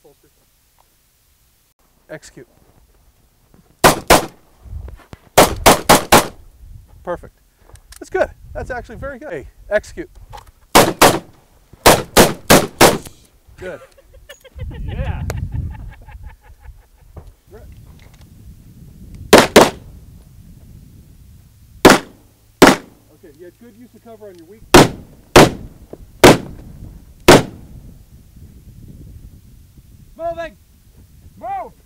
holster. Execute. Perfect. That's good. That's actually very good. Hey, execute. Good. Yeah. Okay, you had good use of cover on your weak. Moving! Move!